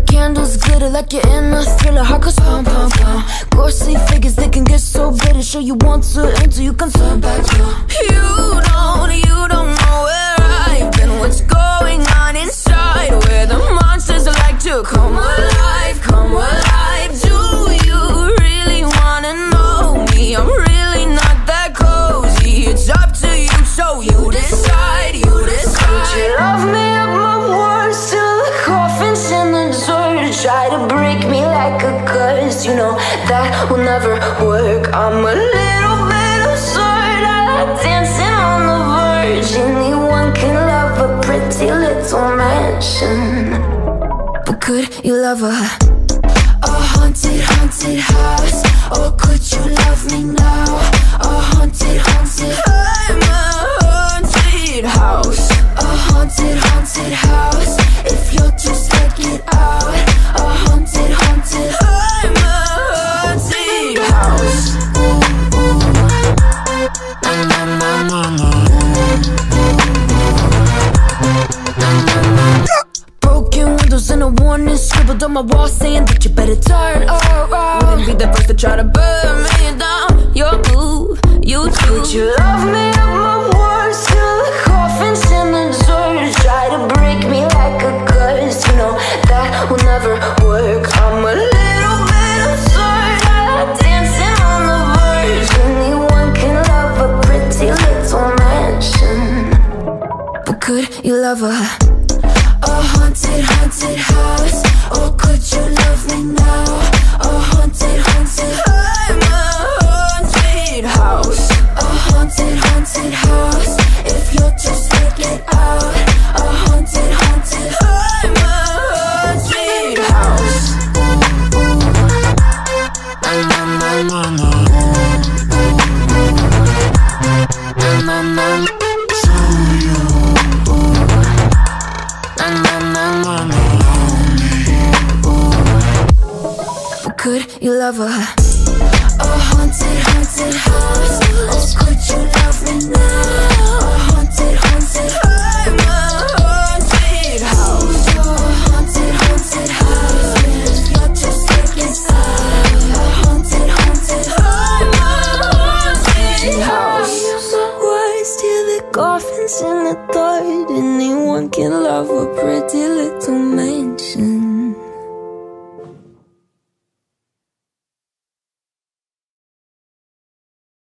candles glitter like you're in a thriller. Heart goes pum pum pum. Ghostly figures, they can get so bitter. Sure you want to until you can turn back. You don't know where I've been. What's going on inside? Where the monsters like to come alive, come alive. Do you really wanna know me? I'm really not that cozy. It's up to you, so you decide, you decide. Could you love me at my worst till the coffin's in the dirt? Try to break me like a curse, you know that will never work. I'm a little bit absurd, I like dancing on the verge. Anyone can love a pretty little mansion, but could you love a haunted, haunted house? Or could you love me now? A haunted, haunted, I'm a haunted house. A haunted, haunted house. If you're too scared, get out. A haunted, haunted, I'm a haunted house. Broken windows and a warning scribbled on my wall saying that you better turn around. Wouldn't be the first to try to burn me down. Your move, you choose. Could you love me at my worst till the coffin's in the dirt? Try to break me like a curse, you know that will never work. I'm a little bit absurd, I like dancing on the verge. Anyone can love a pretty little mansion, but could you love a haunted, haunted house? Or could you love me now? A haunted, haunted, I'm a haunted house. A haunted, haunted house. If you're too scared, get out. A haunted, haunted, I'm a haunted house. Could you love a haunted, haunted house? Or could you love me now? A haunted, haunted, I'm a haunted house. A haunted, haunted house. If you're too scared, get out. A haunted, haunted, I'm a haunted house. Words till the coffin's in the dirt. Anyone can love a pretty little man.